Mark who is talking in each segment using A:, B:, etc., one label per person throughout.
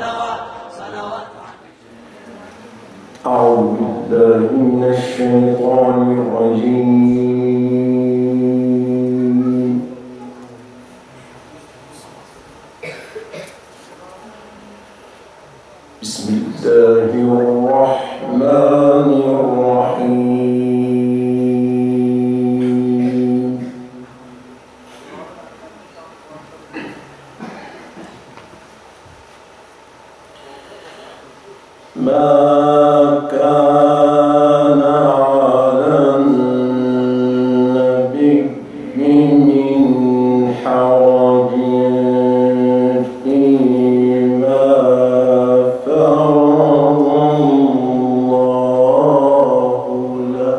A: أعوذ بالله من الشيطان الرجيم. بسم الله الرحمن الرحيم. ما كان على النبي من حرج فيما فرض الله له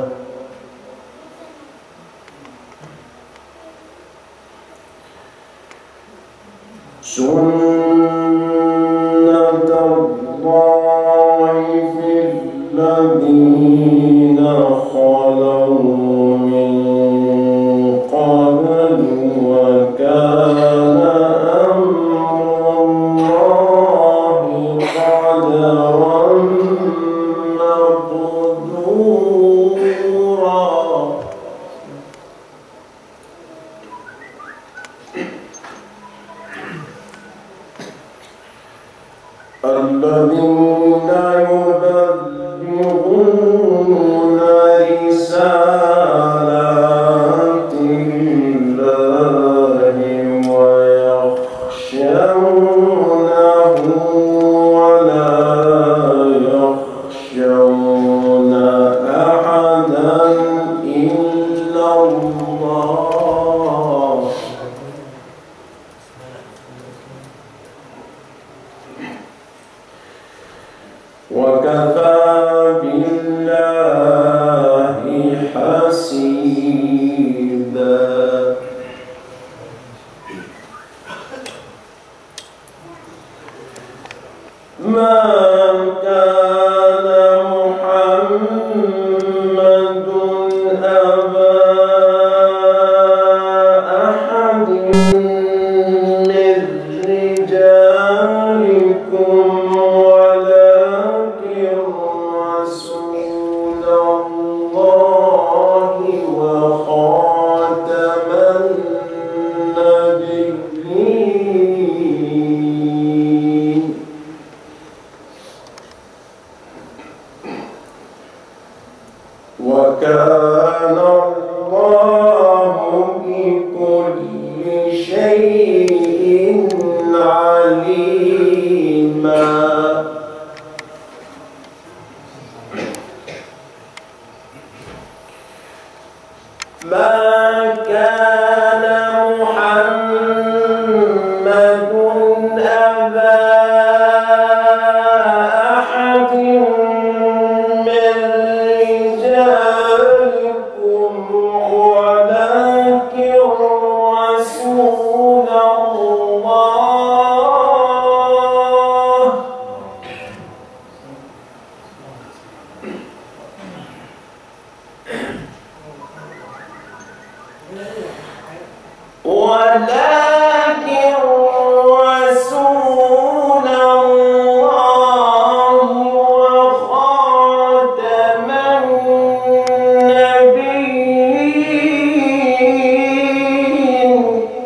A: سنة الله في الذين خلوا من قبل وكان أمر الله قدرا مقدورا. الذين يبلغون رسالات الله ويخشونه ولا يخشون أحدا إلا الله. وكفى بالله حسيبا. ما كان محمد أبا أحد من رجالكم ولكن رسول الله وخاتم النبيين. وكان الله بكل شيء عليما. ما كان محمد أبا أحد من رجالكم ولكن رسول الله وخاتم النبيين.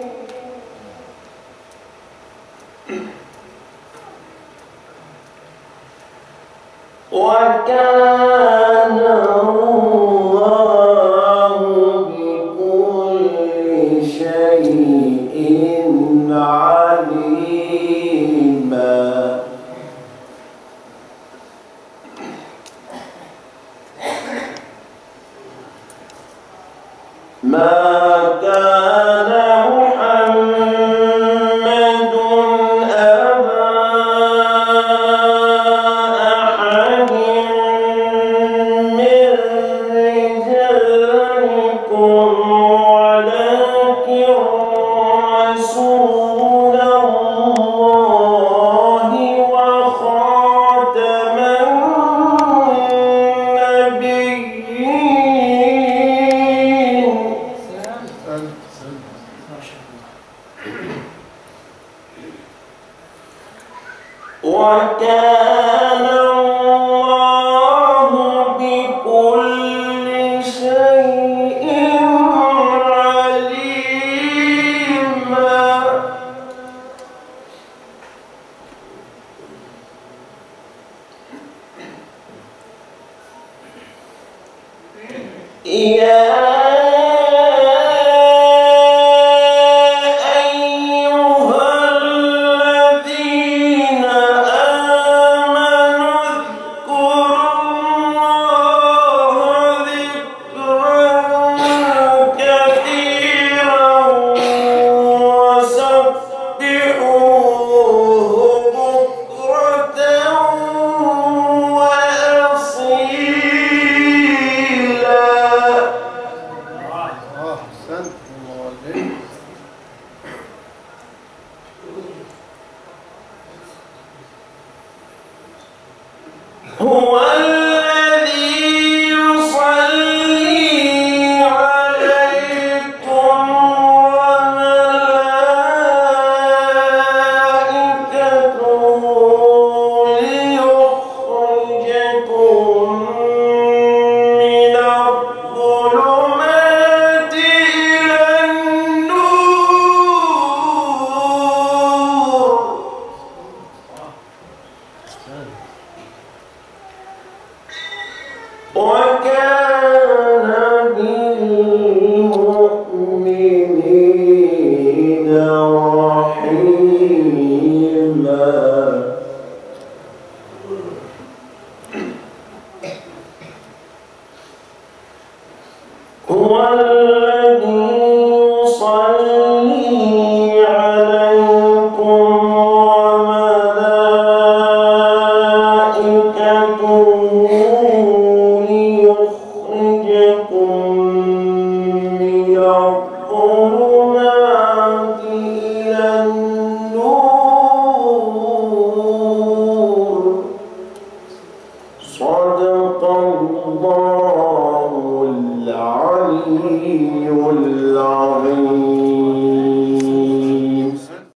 A: وكان الله بكل شيء عليما. ما كان محمد أبا أحد وكان الله بكل شيء عليما. يا هو الذي يصلي عليكم وملائكته ليخرجكم من الظلمات إلى النور. وكان بالمؤمنين رحيما. هو الذي يصلي عليكم وملائكته ليخرجكم